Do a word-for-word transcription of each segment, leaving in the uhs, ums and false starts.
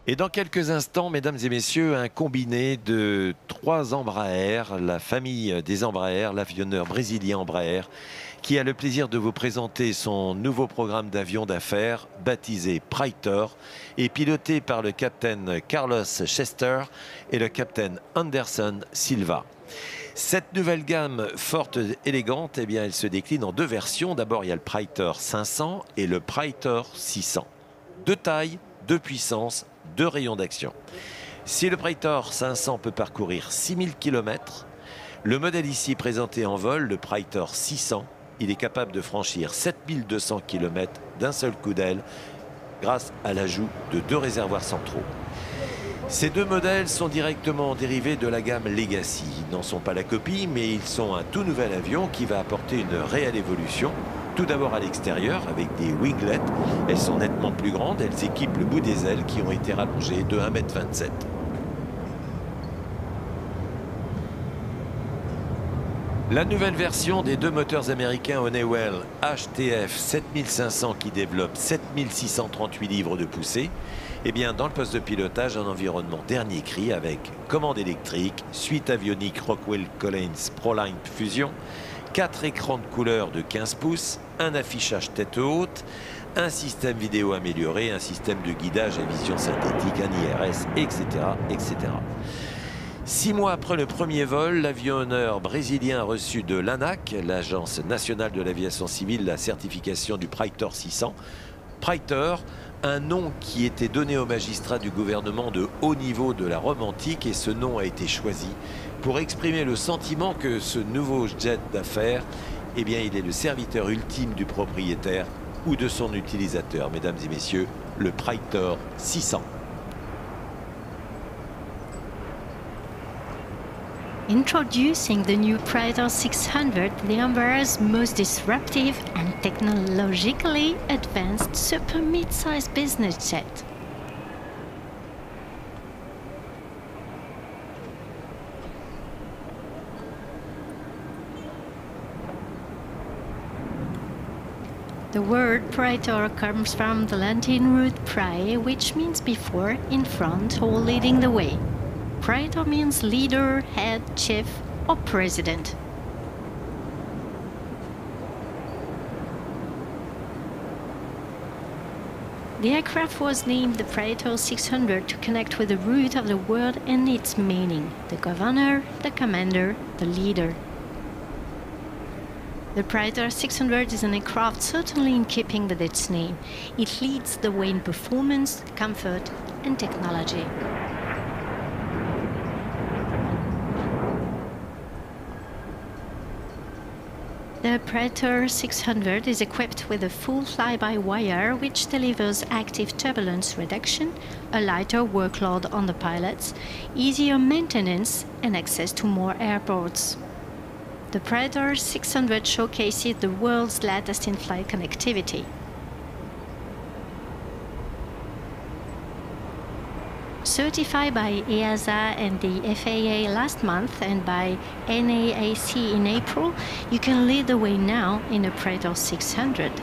Et dans quelques instants, mesdames et messieurs, un combiné de trois Embraer, la famille des Embraer, l'avionneur brésilien Embraer, qui a le plaisir de vous présenter son nouveau programme d'avion d'affaires baptisé Praetor et piloté par le capitaine Carlos Chester et le capitaine Anderson Silva. Cette nouvelle gamme forte et élégante, eh bien, elle se décline en deux versions. D'abord, il y a le Praetor cinq cents et le Praetor six cents. Deux tailles, deux puissances, deux rayons d'action. Si le Praetor cinq cents peut parcourir six mille kilomètres, le modèle ici présenté en vol, le Praetor six cents, il est capable de franchir sept mille deux cents kilomètres d'un seul coup d'aile grâce à l'ajout de deux réservoirs centraux. Ces deux modèles sont directement dérivés de la gamme Legacy. Ils n'en sont pas la copie, mais ils sont un tout nouvel avion qui va apporter une réelle évolution. Tout d'abord à l'extérieur, avec des winglets. Elles sont nettement plus grandes. Elles équipent le bout des ailes qui ont été rallongées de un mètre vingt-sept. La nouvelle version des deux moteurs américains Honeywell H T F sept mille cinq cents qui développe sept mille six cent trente-huit livres de poussée, eh bien dans le poste de pilotage, un environnement dernier cri avec commande électrique, suite avionique Rockwell Collins ProLine Fusion, quatre écrans de couleur de quinze pouces, un affichage tête haute, un système vidéo amélioré, un système de guidage à vision synthétique, un I R S, et cetera, et cetera. Six mois après le premier vol, l'avionneur brésilien a reçu de l'ANAC, l'Agence nationale de l'aviation civile, la certification du Praetor six cents. Praetor, un nom qui était donné aux magistrats du gouvernement de haut niveau de la Rome antique, et ce nom a été choisi pour exprimer le sentiment que ce nouveau jet d'affaires, eh bien, il est le serviteur ultime du propriétaire ou de son utilisateur. Mesdames et messieurs, le Praetor six cents. Introducing the new Praetor six hundred, the Embraer's most disruptive and technologically advanced super mid-sized business jet. The word Praetor comes from the Latin root prae, which means before, in front, or leading the way. Praetor means leader, head, chief, or president. The aircraft was named the Praetor six hundred to connect with the root of the word and its meaning: the governor, the commander, the leader. The Praetor six hundred is an aircraft certainly in keeping with its name. It leads the way in performance, comfort, and technology. The Praetor six hundred is equipped with a full fly-by-wire which delivers active turbulence reduction, a lighter workload on the pilots, easier maintenance, and access to more airports. The Praetor six hundred showcases the world's latest in-flight connectivity. Certified by EASA and the F A A last month and by N A A C in April, you can lead the way now in the Praetor six hundred.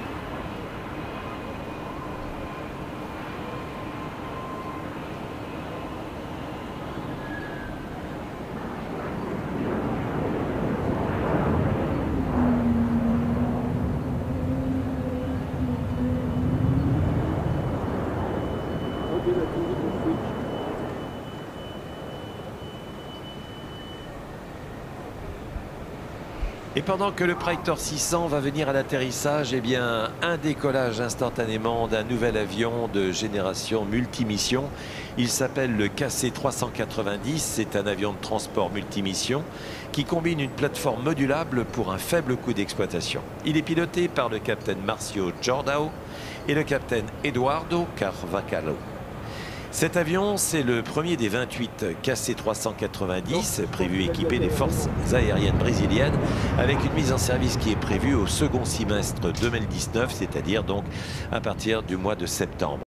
Et pendant que le Praetor six cents va venir à l'atterrissage, eh bien, un décollage instantanément d'un nouvel avion de génération multimission. Il s'appelle le K C trois cent quatre-vingt-dix. C'est un avion de transport multimission qui combine une plateforme modulable pour un faible coût d'exploitation. Il est piloté par le capitaine Marcio Jordao et le capitaine Eduardo Carvacalo. Cet avion, c'est le premier des vingt-huit K C trois cent quatre-vingt-dix prévus équiper les forces aériennes brésiliennes, avec une mise en service qui est prévue au second semestre deux mille dix-neuf, c'est-à-dire donc à partir du mois de septembre.